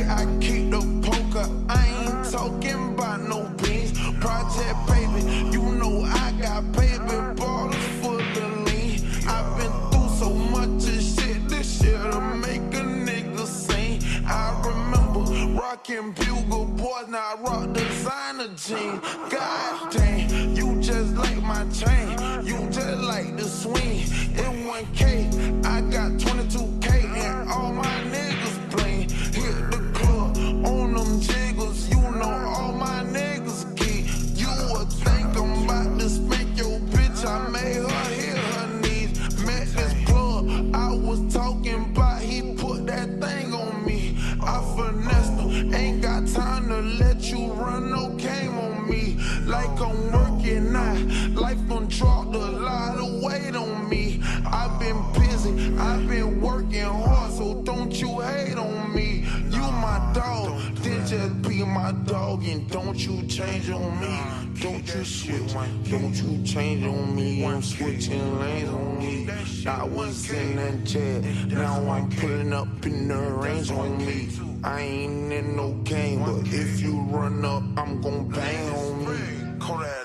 I keep the poker. I ain't talking about no beans. Project baby, you know I got baby ballers full of lean. I've been through so much of shit, this shit to make a nigga sing. I remember rocking bugle boys, now I rock designer jeans. God dang, you just like my chain, you just like the swing. In 1K, I got 22K and all my niggas playing. Hit the club on them jiggles, you know all my niggas geek. You would think I'm about to spank your bitch, I made her hit her knees. Met this plug I was talking about, he put that thing on me. I finessed him, ain't got time to let you run no game on me. Like I'm working now, life gon' drop a lot of weight on me. I've been busy, I've been working hard, so don't you hate on me. You my dog, then just be my dog, and don't you change on me. Don't you switch, don't you change on me. I'm switching lanes on me. I was in that jet, now I'm pulling up in the range on me. I ain't in no game, but if you run up, I'm gon' bang on me. Kodak.